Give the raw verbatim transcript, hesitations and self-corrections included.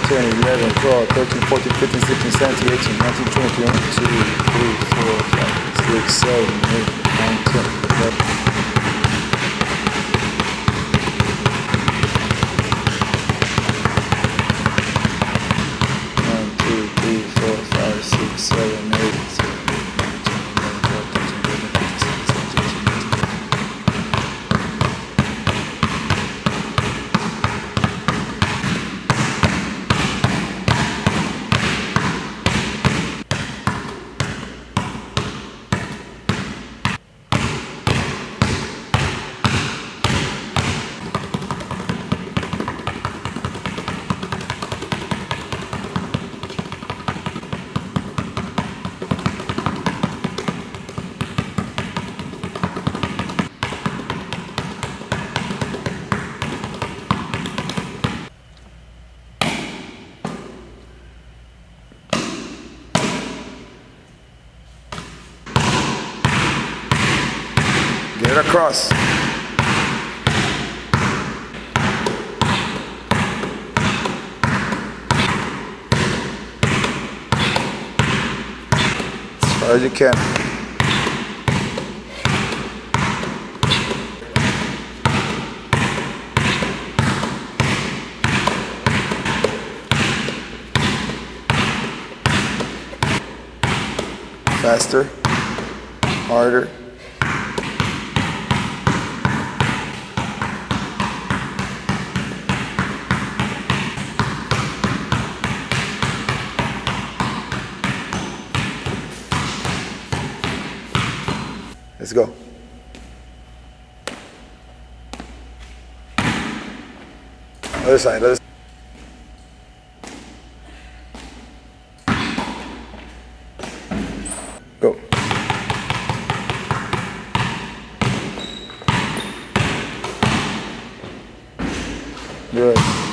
ten, eleven, twelve, thirteen, fourteen, fifteen, sixteen, seventeen, eighteen, nineteen, twenty, twenty-one, two, three, four, five, six, seven, eight, nine, ten, eleven. one, two, three, four, five, six, seven, eight, get it across. As far as you can. Faster, harder. Let's go. Other side, other side. Go. Good.